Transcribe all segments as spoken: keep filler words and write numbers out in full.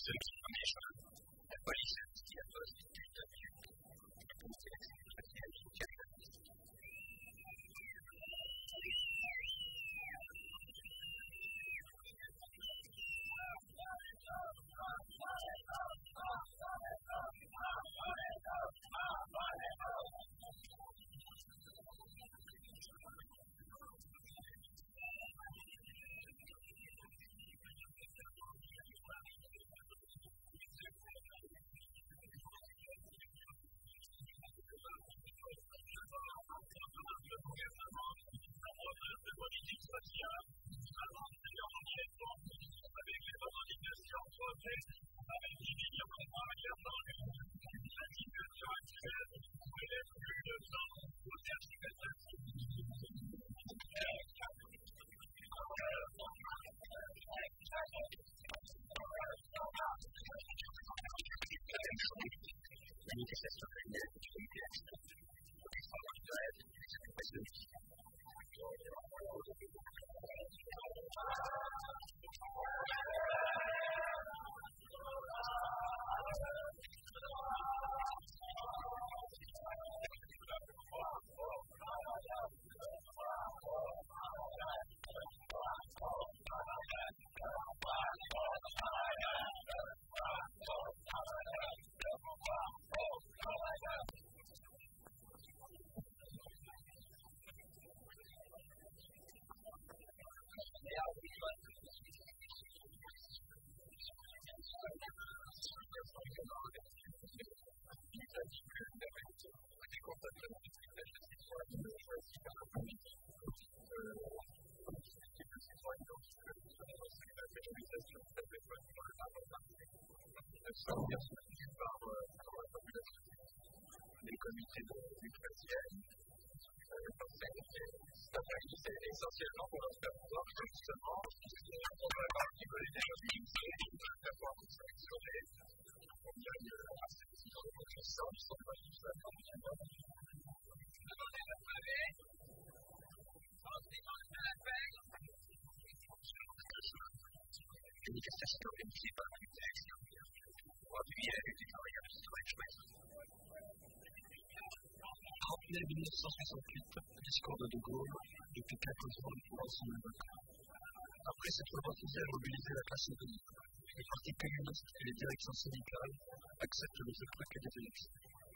mille neuf cent soixante-huit, discours de De Gaulle, depuis quatre jours pour l'ensemble du peuple. Après s'être refusé à mobiliser la classe ouvrière, les partis communistes et les directions syndicales acceptent le truc des élections.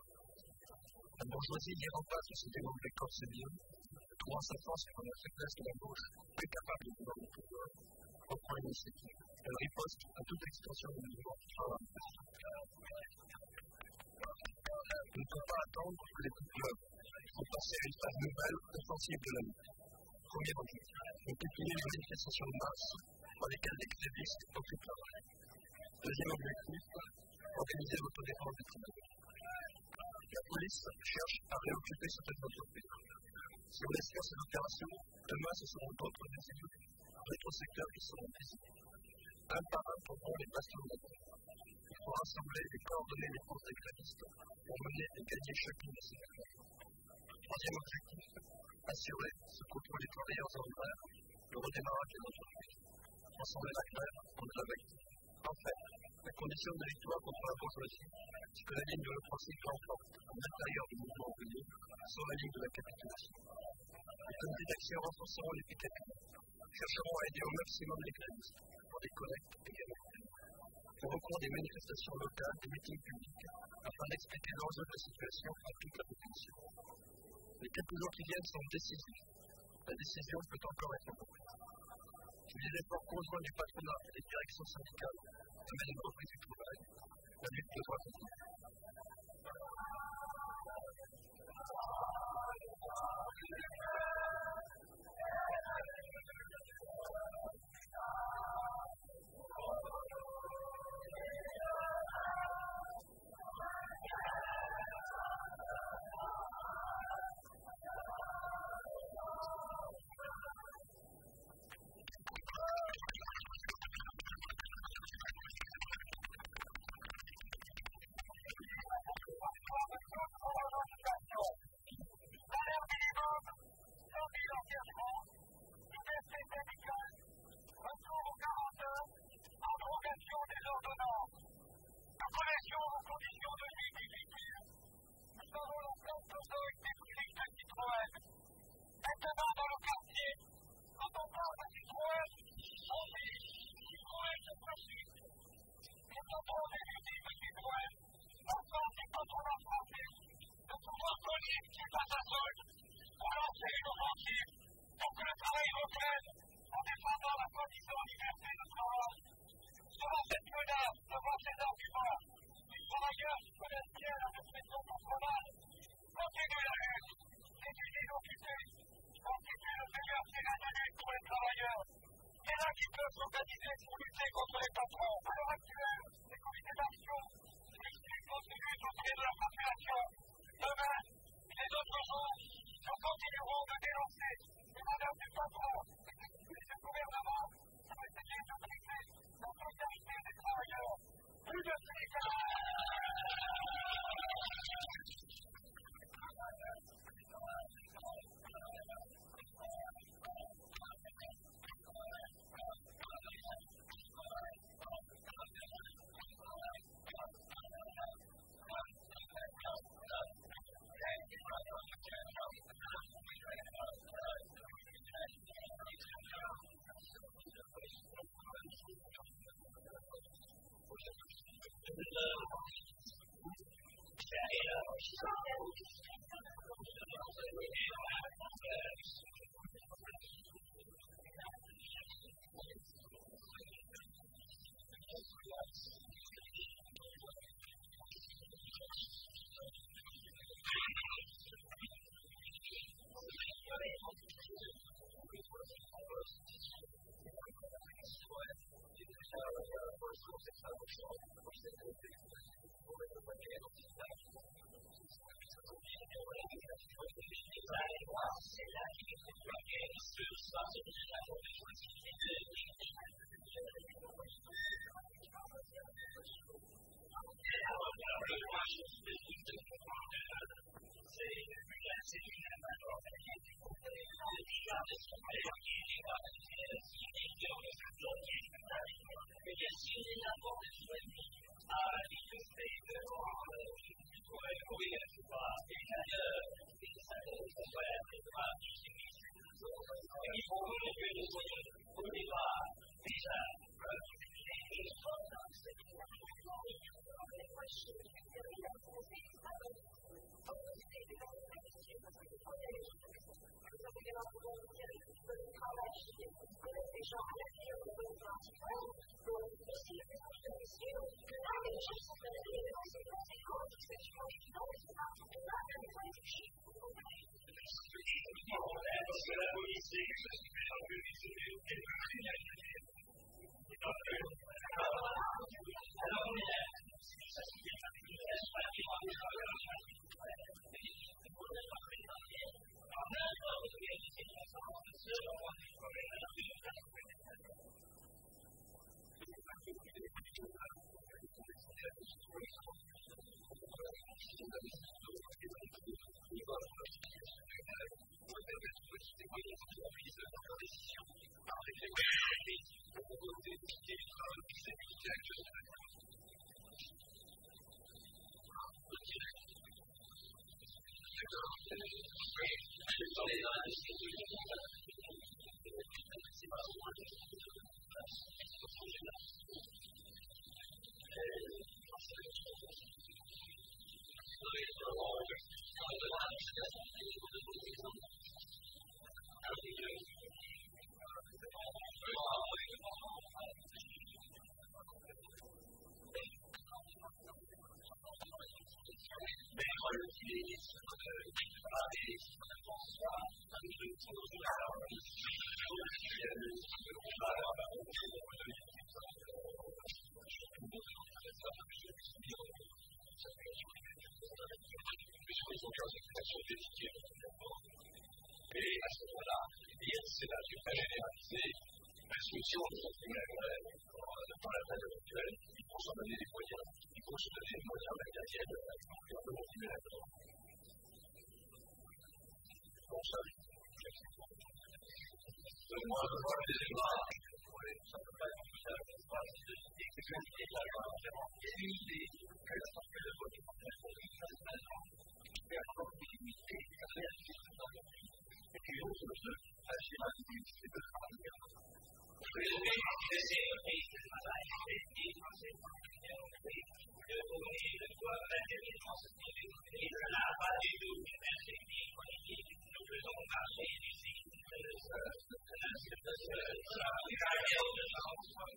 La bourgeoisie n'y remplace ce déroulé corps et bien, trouvant sa force pour la faiblesse de la gauche, incapable de pouvoir le pouvoir, reprend l'initiative. Elle riposte à toute extension du mouvement qui travaille. On ne peut pas attendre que les peuples faut passer à une phase nouvelle, offensive de la lutte. Premier objectif, multiplier les manifestations de masse par lesquelles les grévistes occupent la rue. Deuxième objectif, organiser l'autodéfense des travailleurs. La police cherche à réoccuper certaines entreprises. Si on laisse faire cette opération, demain ce seront d'autres résidus, d'autres secteurs qui seront visibles. Un par un tomberont les bastions de la. Il faut rassembler et coordonner les forces des grévistes pour mener et gagner chacune de ces secteurs. Troisième objectif, assurer ce qu'outre les travailleurs en grève, le redémarrage de l'entreprise. Transformer la grève en grève active. Enfin, la condition de victoire contre la bourgeoisie, c'est que la ligne de l'offensive l'emporte à l'intérieur du mouvement ouvrier sur la ligne de la capitulation. Les comités d'action renforceront l'efficacité, chercheront à aider au maximum les grévistes pour des collectes également. Au recours des manifestations locales, des meetings publics, afin d'expliquer l'enjeu de la situation à toute la population. Les quelques jours qui viennent sont décisifs. La décision peut encore être prise. Si les efforts conjoints du patronat et des directions syndicales amènent une reprise du travail, la lutte devra continuer. Retour aux quarante heures, abrogation des ordonnances. avons la place d'autorité publique de Citroën. Maintenant, dans le quartier, quand on parle de Citroën, on dit Citroën de principe. Et quand on est victime de Citroën, enfin, c'est quand on a français de pouvoir coller ce qui est à sa solde pour lancer une offensive pour que le travail reprenne en défendant la condition de liberté de travail. Devant cette menace, devant ces arguments, les travailleurs qui connaissent bien la répression patronale continuent la lutte, étudier l'occupé, constituer le meilleur terrain de lutte pour les travailleurs. C'est là qu'ils peuvent s'organiser pour lutter contre les patrons. À l'heure actuelle, les comités d'action, les structures contribuent auprès de la population. Demain, les autres jours, nous continuerons de dénoncer les manœuvres du patron et du gouvernement pour essayer de briser la solidarité des travailleurs. Plus de à la continuité de la réalisation. Et puis l'autre jeu, c'est la difficulté de travailler. Je vais essayer de faire ce travail et de penser de donner le doigt à l'intelligence et de la part du tout de l'insécurité politique. Nous faisons marcher les équipes de la carrière de l'enfant.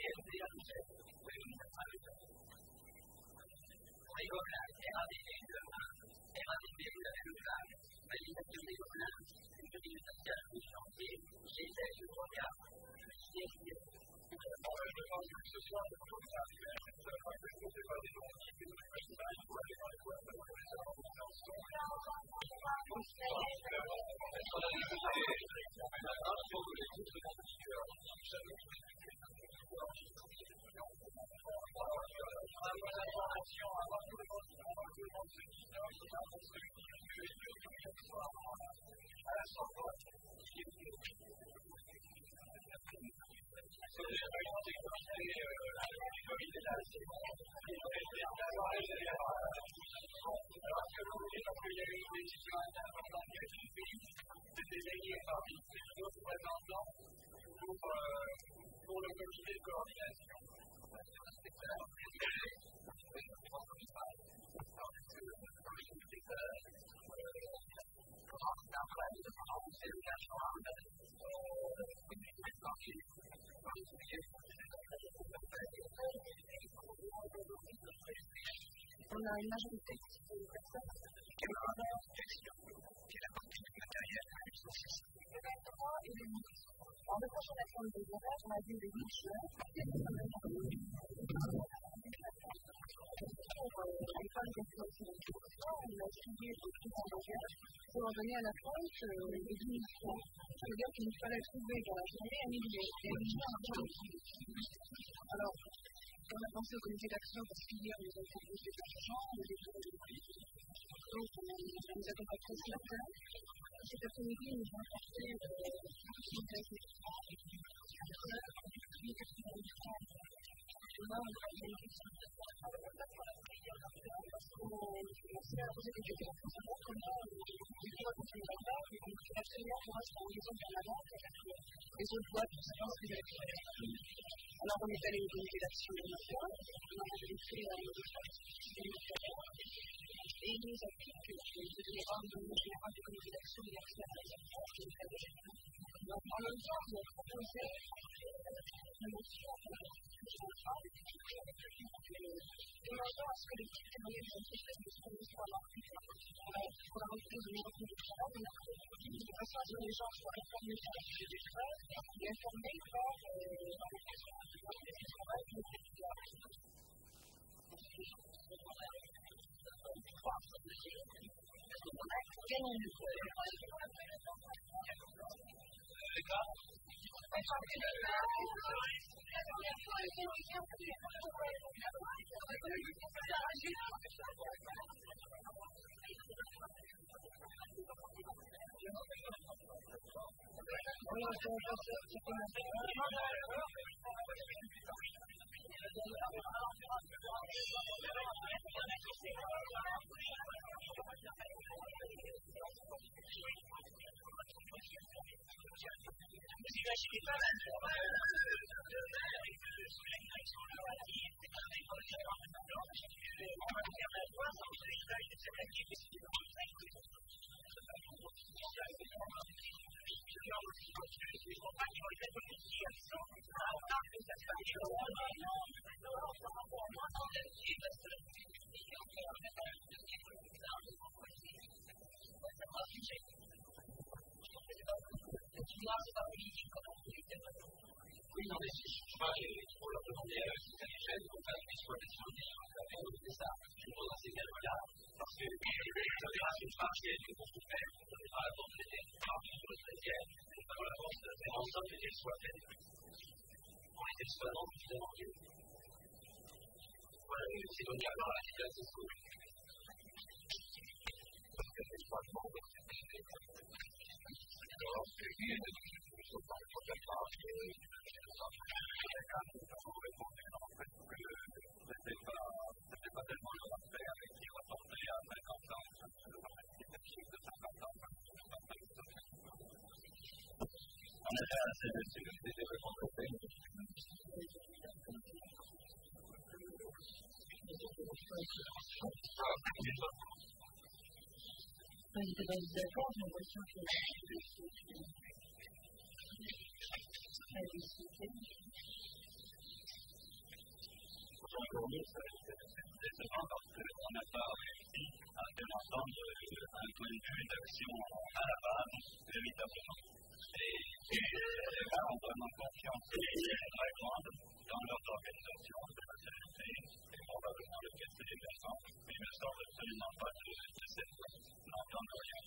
On a une majorité de personnes qui ont un question qui est la partie matérielle et sociale. Et les niches. En même temps, sur la forme des horaires, on a vu les niches. Pour l'école d'exploitation de l'éducation, on a suivi le prix en langage pour en donner à la France les diminutions. Ça veut dire qu'il nous fallait trouver dans la journée un millier. Et un millier en temps. Alors, on a pensé au comité d'action parce qu'hier, nous avons proposé de l'argent, des détours de prix. Donc, on nous a contacté ce matin. Cet après-midi, nous avons apporté une thèse de on commençait à poser des questions pour savoir comment les lois continuent à faire et donc la première pour rester en liaison permanente avec les autres lois pour savoir ce qu'ils avaient fait. Alors on est allé au comité d'action nationale, on a fait un et il nous a dit que le général du comité d'action il a fait un donc en même temps on a proposé une motion demandant à ce que les salariés de l'entreprise ne soient pas pour la reprise de l'entreprise du travail, on a proposé de façon à ce que les gens soient informés par les décrets et informés par l'entreprise du travail qui est Oui, non, mais si je vois, il faut leur demander à eux si ça les gêne, donc pas l'exploitation des gens, c'est ça. Je pense dans ces cas-là, parce que l'opération partielle que vous faites, on ne peut pas attendre les parties sur le treizième, c'est pas l'avance de faire en sorte qu'elles soient faites. Pour les exploitants, évidemment, voilà, c'est donc alors la situation se trouve. Parce que c'est pas bon, alors, ce que je ne sais pas, il faut faire part que c'était pas tellement le affaire avec qui reportait à cinquante ans, c'était chiffre de cinquante ans. On était assez dessus, c'était reporté. Il était dans les accords, j'ai l'impression que Pour nous, c'est décevant parce qu'on n'a pas réussi à faire ensemble un point de vue d'action à la base, véritablement. Et, et là, on donne confiance très grande dans leur organisation de la C N C et probablement le tester les personnes, mais il ne sort absolument pas de, de cette n'entendre rien.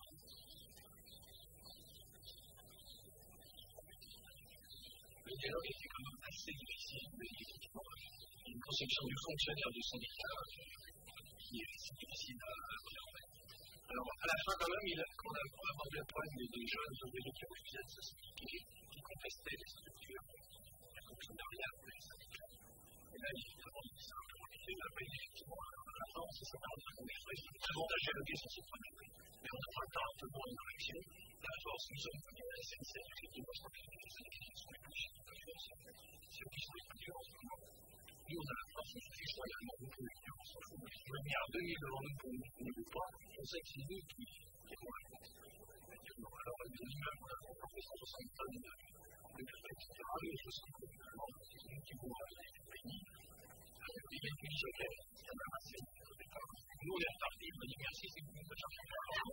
Le dialogue était quand même assez difficile, mais une conception du fonctionnaire du syndicat qui est assez difficile à appréhender. Alors, à la fin, quand même, il a, quand on a abordé le problème des, des jeunes ouvriers qui refusaient de se syndiquer, qui contestaient les structures, le fonctionnariat des syndicats. Et là, évidemment, il s'est un peu compliqué, mais après, effectivement, à la fin, on s'est séparé de la conversation. C'est davantage dialogué sur ce point de vue. Mais on n'a pas le temps de voir une réaction. La force, nous sommes venus à la S N C F, effectivement, je crois que les syndicats sont les plus chers de la force. C'est eux qui sont les plus durs en ce moment. Nous, on a la force, on se fait royalement beaucoup de gens, on s'en fout. Je veux bien deux mille euros pour nous ou pas, on sait que c'est nous qui avons la force. Alors, nous-mêmes, on a fait cent soixante tonnes de et cetera. Et je sais que c'est nous qui vont aller au pays. Il y a une joker, il y en a assez. Nous, on est repartis, on a dit merci, c'est vous, bonne chance.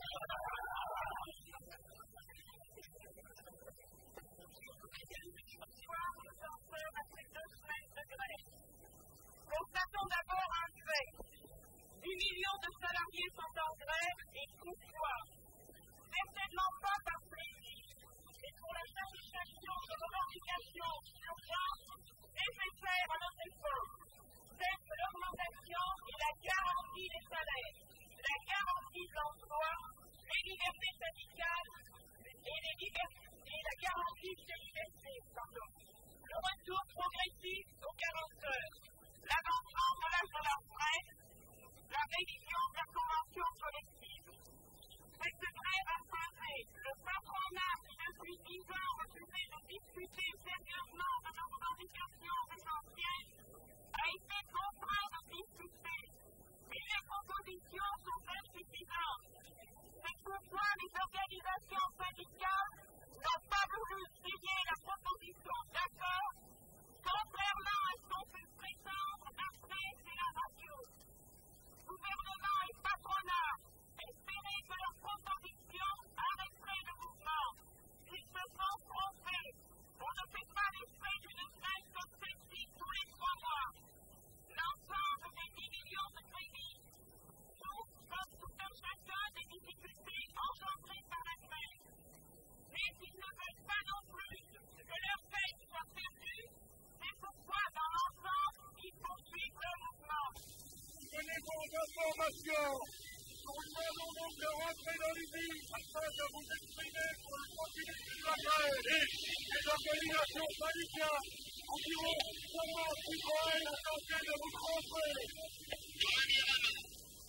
Constatons d'abord un fait. dix millions de salariés sont en grève et pourquoi? Certainement pas par plaisir, mais pour la satisfaction de revendications urgentes nécessaires à notre effort. C'est l'augmentation et la garantie des salaires, la garantie de l'emploi, les libertés syndicales et, les libertés, et la garantie des libertés, pardon. Le retour progressif aux quarante heures. L'avancement de l'âge de la retraite, la révision de la convention collective. Cette grève a posé le patronat qui depuis dix ans refusé de discuter sérieusement de nos revendications essentielles a été contraint de discuter. Et les propositions sont insuffisantes. C'est pourquoi les organisations syndicales n'ont pas voulu signer la proposition d'accord, contrairement à ce qu'on peut prétendre après c'est la radio. Gouvernement et patronat espéraient que leur proposition arrêterait le mouvement. Ils se sont trompés. On ne fait pas l'effet d'une grève comme celle-ci tous les trois mois. L'ensemble des dix millions de crédits souffrent comme tout un chacun des difficultés engendrées par la grève. Mais ils ne veulent pas non plus que leur paye soit perdue. C'est pourquoi, dans l'ensemble, il faut suivre le mouvement. Tenez vos informations. Nous demandons donc de rentrer dans l'usine afin de vous exprimer pour la continuité de la grève. Les organisations syndicales vous diront comment Citroën a tenté de vous tromper. Premièrement,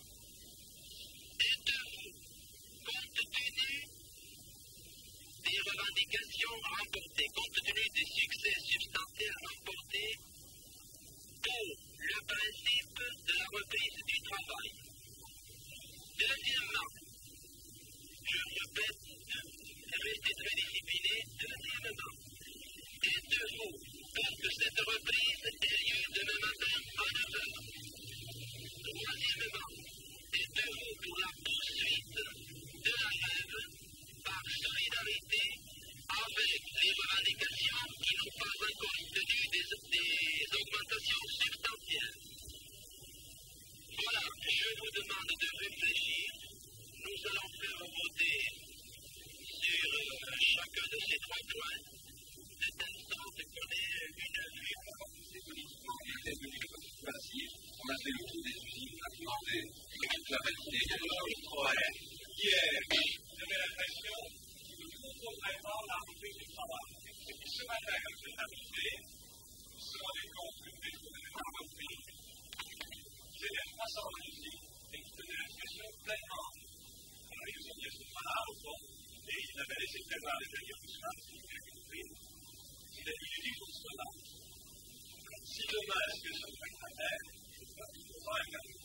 êtes-vous, compte tenu des revendications remportées, compte tenu des succès substantiels remportés pour le principe de la reprise du travail. Deuxièmement, je répète, restez très disciplinés. Deuxièmement, êtes-vous pour que cette reprise ait lieu demain matin à neuf heures? Troisièmement, êtes-vous pour la poursuite de la grève par solidarité avec les revendications qui n'ont pas encore obtenu des, des augmentations substantielles? Voilà, je vous demande de réfléchir. Nous allons faire voter sur euh, chacun de ces trois points, de telle sorte qu'on ait une vue. C'est politiquement déterminé comme facile. On a fait le tour des usines, on a demandé la validité de l'O M. Hier, j'avais l'impression que nous faut vraiment la reprise du travail. Et puis ce matin, quand je suis arrivé, je me suis rendu compte que le gouvernement a repris. J'ai les trois cents usines et qui donnaient l'impression pleinement. Alors les usines sont pas là au fond, et ils avaient laissé prévoir les avions de soins, ce qui est compris. Il a dit qu'il faut cela. Si demain, est-ce que ça va être la terre, je ne sais pas si c'est pas un cas.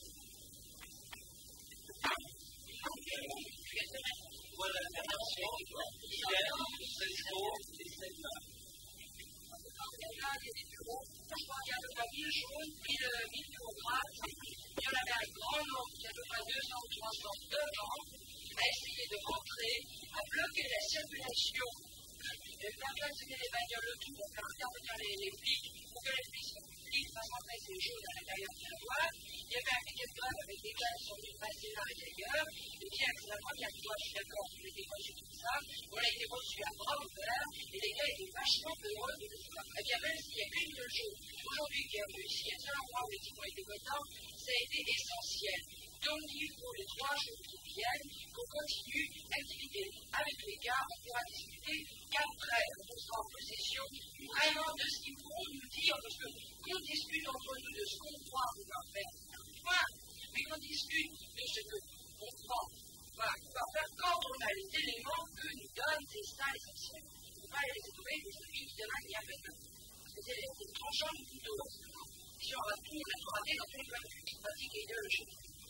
Voilà l'intervention hier, seize jours et sept heures. franchement, il y a à peu près mille jaunes, mille kilogrammes. Il y en avait un grand nombre, il y a à peu près deux cents ou trois cents devant, à essayer de rentrer, à bloquer la circulation. Et faire passer les bagnoles autour pour faire intervenir les, les flics, pour que les flics fassent entrer ces jaunes à l'intérieur de la boîte. Il y avait un piquet de grève avec des gars qui sont venus passer là et d'ailleurs. Et bien, c'est la première fois, je suis d'accord, que j'ai été reçu comme ça. On a été reçu à bras ouverts et les gars étaient vachement heureux de ça. Eh bien, même s'il y a qu'une de jaune aujourd'hui qui est venue ici, il y a un seul endroit où les types ont été contents, ça a été essentiel. Donc, il faut les trois jours qui viennent, qu'on continue d'activité avec les gars, on pourra discuter qu'après, on sera en possession vraiment de ce qu'ils pourront nous dire, parce qu'on discute entre nous de ce qu'on croit pouvoir faire, point, mais qu'on discute de ce que on croit pouvoir faire quand on a les éléments que nous donnent ces ça essentiels. Il ne faut pas les laisser tomber, mais celui qui demain il y a fait parce que c'est les tranchants du couteau. Si on va tout rétrograder dans tous les points de vue, pratique et idéologique.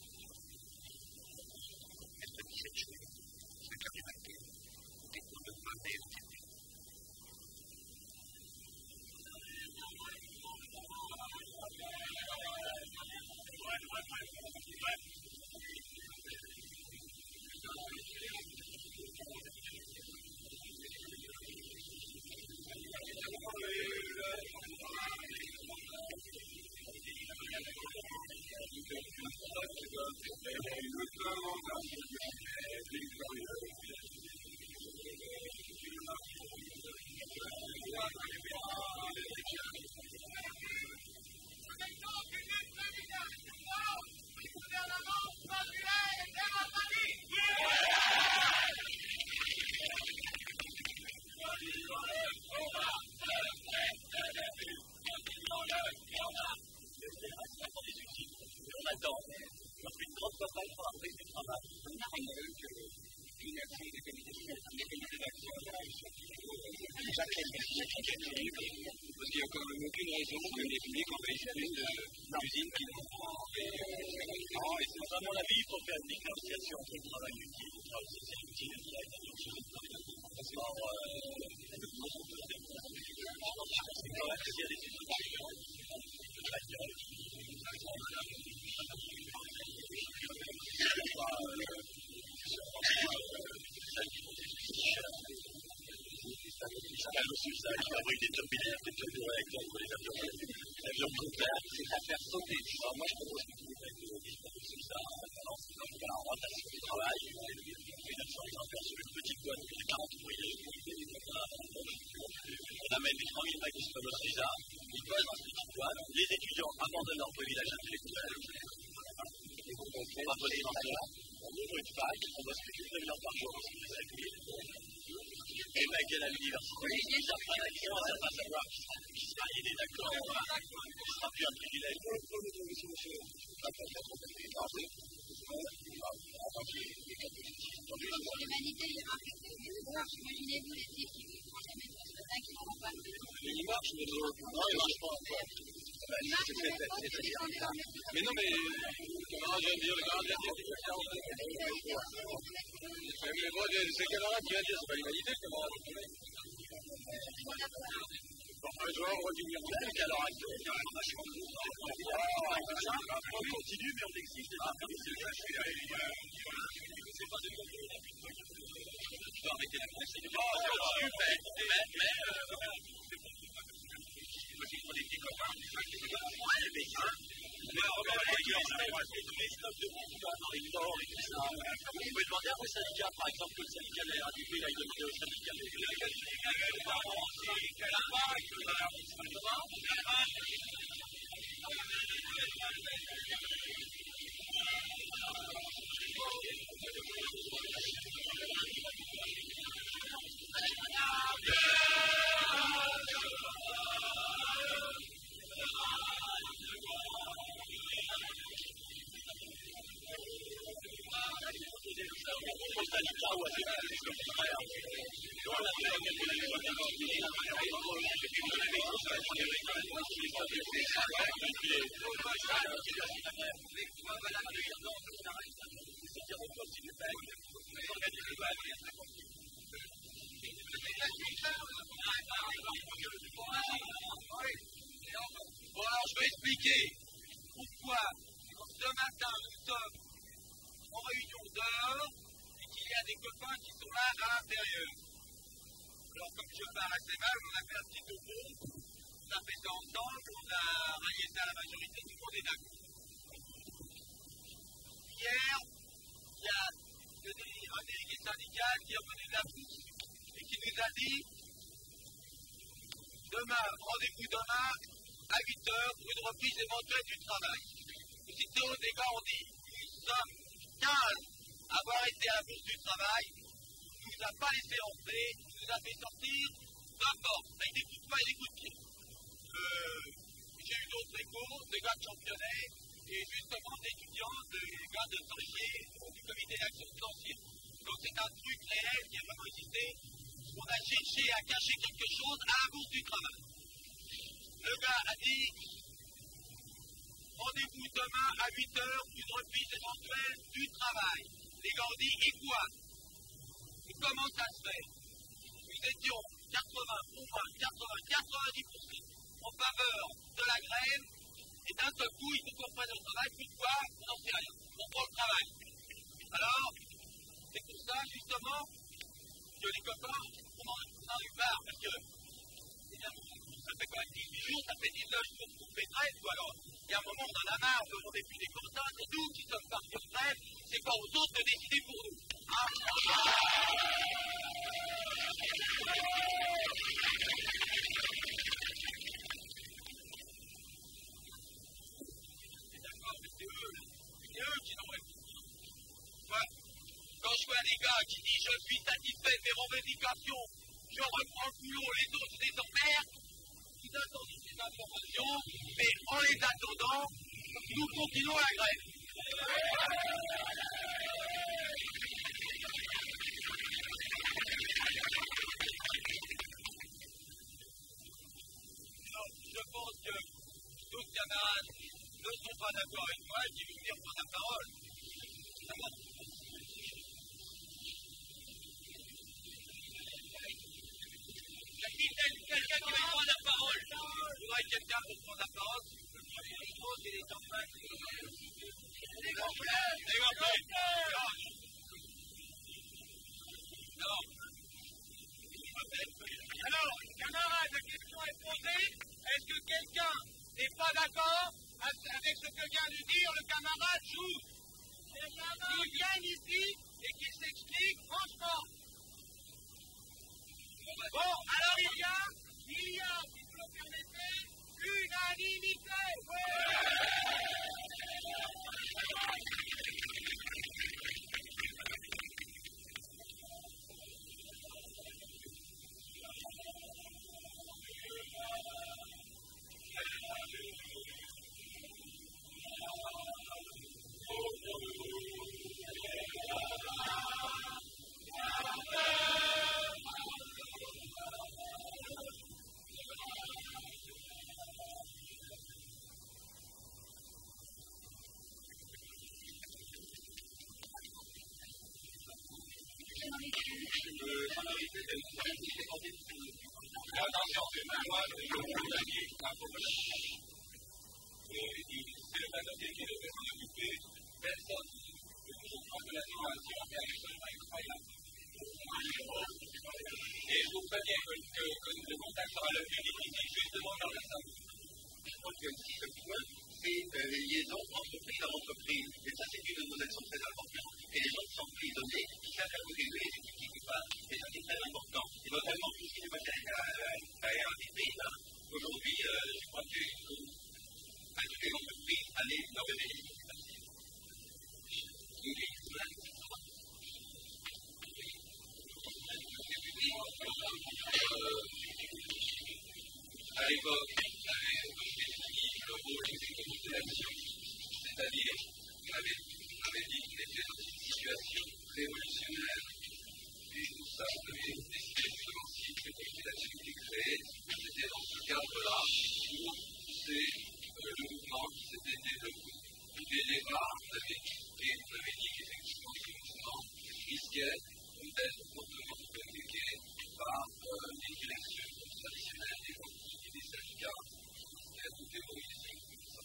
Cette chose, c'est la liberté, et qu'on ne peut pas réutiliser. Parce qu'il n'y a quand même aucune raison que les publics envahissent une usine qui n'ont pas. Et c'est vraiment la vie, il faut faire une différenciation entre le travail utile et le travail social utile et le travail utile. Parce que, alors, c'est correct s'il y a des usines qui le suicide, il fabrique des turbinaires, des turboréacteurs pour les avions, l'avion nucléaire, c'est à faire sauter. Alors moi je propose que vous faites ça, en rotation du travail, une action exemplaire sur une petite boîte de quarante ouvriers, on amène les trois mille mecs qui se font au visa, ils posent dans cette petite boîte, les étudiants abandonnent leur village intellectuel, on va poser dans cela, on ouvre une fac, on bosse plus de deux heures par jour, c'est plus actif. Et le mec est à l'université, ils apprennent à l'école, ça va savoir qui sera, il y a des accords, ce sera plus un privilège. L'humanité est impactée. Imaginez-vous les types qui vont prendre la méthode ce matin qui n'en ont pas. Il marche, mais non, il marche pas encore. Mais non, mais le camarade vient de dire, le camarade vient de dire, mais moi, c'est le camarade qui vient de dire, c'est pas l'humanité, le camarade. Enfin, je vois, on va dire, qu'à l'heure actuelle, il y a un vachement de monde. On continue, mais on existe des affaires de ces gars, c'est pas de contrôle. Tu dois arrêter la presse, c'est pas super, mais, mais, il faut des petits copains, des médecins. Mais on va les tous les stocks de monde dans les ports et tout ça. Vous pouvez demander à vos syndicats, par exemple, le syndicat de la R A D P, il a demandé au syndicat de Thank you. expliquer pourquoi ce matin nous sommes en réunion dehors et qu'il y a des copains qui sont là à l'intérieur. Alors comme je parle assez mal, on a fait un petit topo, on a fait ça ensemble, on a rallié ça à la majorité, tout le monde est d'accord. Hier, il y a un délégué syndical qui est revenu de la pousse et qui nous a dit demain, rendez-vous demain à huit heures pour une reprise éventuelle du travail. Nous étions au débat, on dit nous sommes quinze à avoir été à la bourse du travail, il ne nous a pas laissé entrer, il nous a fait sortir d'un porte, avec des coups de poing et des coups de pied. Euh, j'ai eu d'autres échos, des gars de championnat, et justement d'étudiants, des gars de Sorcier, du comité d'action financière. Donc c'est un truc réel qui a vraiment existé. On a cherché à cacher quelque chose à la bourse du travail. Le gars a dit rendez-vous demain à huit heures, une reprise éventuelle du travail. Les gars ont dit et quoi? Et comment ça se fait? Nous étions quatre-vingts, au moins quatre-vingts, quatre-vingt-dix pour cent en faveur de la grève. Et d'un seul coup, il faut qu'on prenne le travail, pourquoi? On n'en sait rien. On prend le travail. Alors, c'est pour ça, justement, que les copains, on en, on en a eu marre, parce que, eh bien, ça fait quand même dix-huit jours, ça fait dix-neuf jours qu'on fait grève, ou alors, il y a un moment, on en a marre, on n'est plus des contents, c'est nous qui sommes partis en grève, c'est pas aux autres de décider pour nous. Hein? Quand je vois des gars qui disent je suis satisfait de mes revendications, je reprends le boulot, les autres les emmerdent, nous attendons ces informations, mais en les attendant, nous continuons la grève. Alors, je pense que d'autres camarades ne sont pas d'accord avec moi et qui vont venir prendre la parole. D'abord, quelqu'un qui va prendre la parole. Il faudrait quelqu'un pour prendre la parole. Je pense qu'il est en train de... Les gonflés! Les gonflés! Non. Alors, camarades, la question est posée. Est-ce que quelqu'un n'est pas d'accord avec ce que vient de dire le camarade Joux? Qui vient ici et qui s'explique franchement. Bon, alors il y a, il y a, si vous le permettez, unanimité. Attention, c'est pas moi, c'est le journalier, c'est le bâtonnier qui devait s'en occuper. Personne ne peut toujours prendre de la situation, mais avec seulement incroyable. Et je vous préviens que, que, que le contact sera le plus difficile justement dans la salle. Je crois que ce point, c'est euh, les liaisons entreprise à entreprise. Et ça, c'est une de nos actions très importantes. Et les gens qui sont prisonniers, qui savent à côté d'eux, et qui ne pas. Et ça, c'est très important. Et notamment tout ce qui est matériel à la R D P. Aujourd'hui, euh, je crois que à toutes les entreprises, aller dans le bénéfice. À l'époque, on avait défini le rôle des comités d'action, c'est-à-dire qu'on avait, on avait dit qu'on était dans une situation révolutionnaire. Et tout ça, on avait décidé justement si le comité d'action était créé, c'était dans ce cadre-là pour pousser euh, le mouvement qui s'était développé. Les débats, on avait discuté, on avait dit qu'effectivement ce mouvement risquait d'être fortement bloqué par euh, les directions traditionnelles des des syndicats, c'est à tout terrorisme, ça.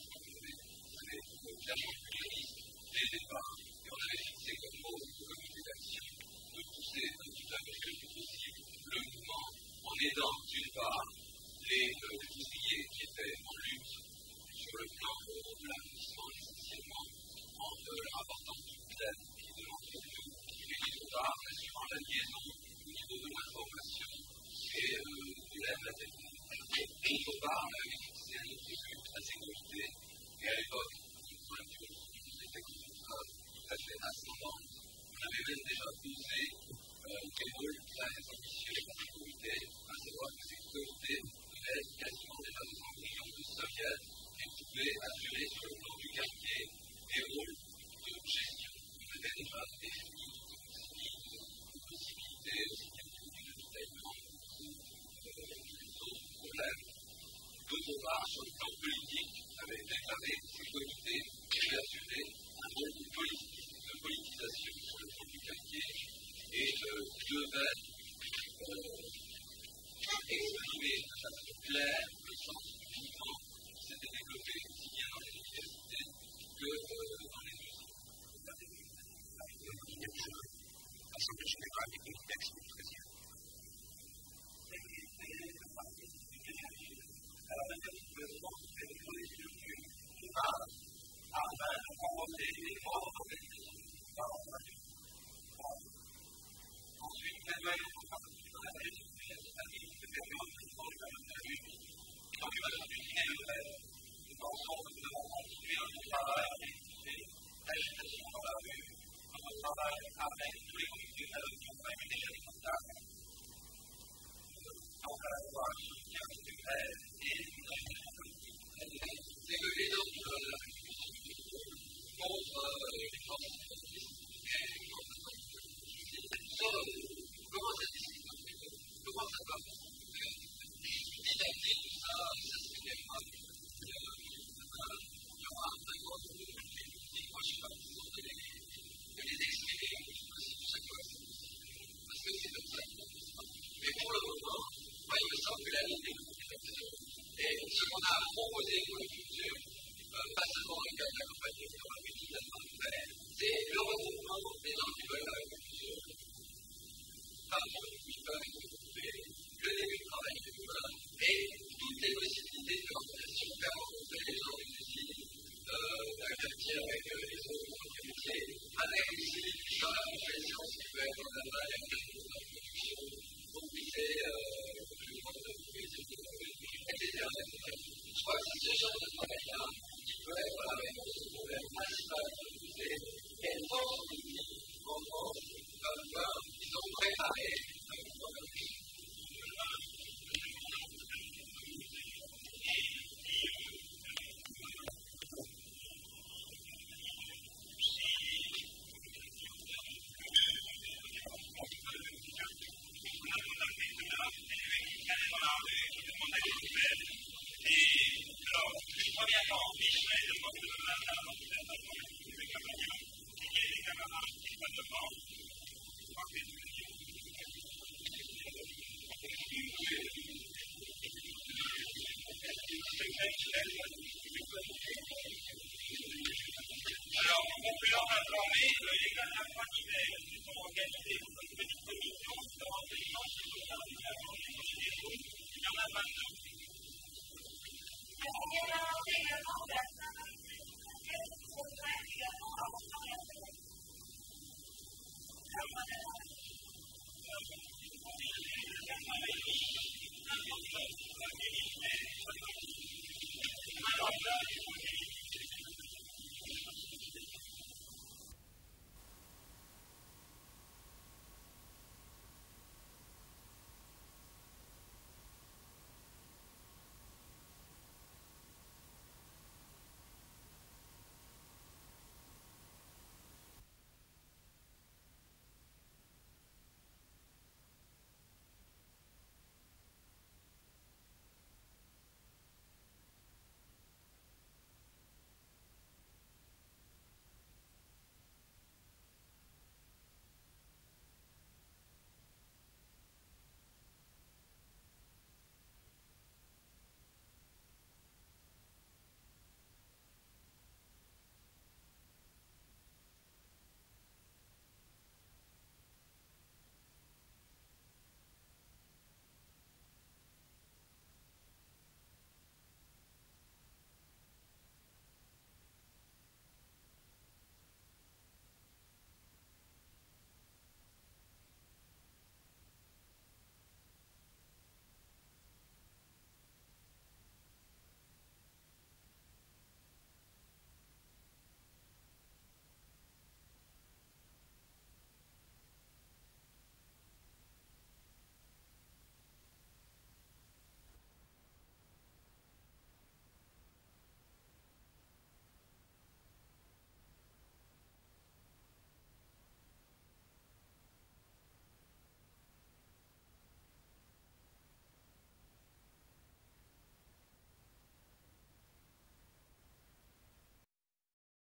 On avait même déjà posé euh, quel rôle ça est ambitieux dans ce comité, à savoir que ces comités devaient être quasiment déjà des embryons de soviets et pouvaient assurer sur le plan du quartier des rôles de gestion. On avait déjà défini de possibilités aussi bien que de détaillement d'autres problèmes. D'autre part, sur le plan politique, avait déclaré que ces comités devaient assurer un rôle de, politi de politisation sur le plan du quartier et euh, devaient euh, exprimer de façon claire le sens du vivant qui s'était développé aussi bien dans les universités que euh, dans les musées. L'Assemblée générale du contexte du président. Alors, la question c'est de les structures qui parlent afin de proposer des formes d'organisation. Ensuite, les valeurs sont particulières c'est-à-dire que les périodes de problèmes de lutte, comme la lutte nouvelle, nous pensons que nous devons continuer notre travail et l'agitation dans la rue, notre travail avec tous les comités d'adoption à une échelle locale. Donc, à la fois un soutien culturel et une agitation politique. C'est que les autres contre les forces comment ça décide comment ça va didacter tout ça, ça se fait bien pas. Il y aura un grand nombre de politiques, moi je ne sais pas toujours de les, de les exprimer le plus possible chaque fois. Parce que c'est comme ça. Mais pour le moment, moi il me semble que la ligne est et ce qu'on a proposé pour le futur, euh, pas seulement avec la campagne de la méditation, c'est le regroupement des gens qui veulent la culture. Par contre, ils peuvent retrouver le début de travail du commun et toutes les possibilités de l'organisation, faire rencontrer les gens du usine, euh, d'un quartier avec euh, les autres métiers, avec aussi dans la profession, ce qui peut être dans la main, la production, pour viser le monde de profession, et cetera. Je crois que c'est ce genre de travail-là qui peut être la réponse au problème principal de musée et une force politique en France, ils ont préparé un problème. Premièrement, Michel demande de la représentation des camarades, qui est des camarades qui sont devant, alors, on peut leur informer que les camarades d'hiver qui sont organisés dans une petite commission de renseignement sur l'organisation des procédures, il y en a vingt-deux. Alors,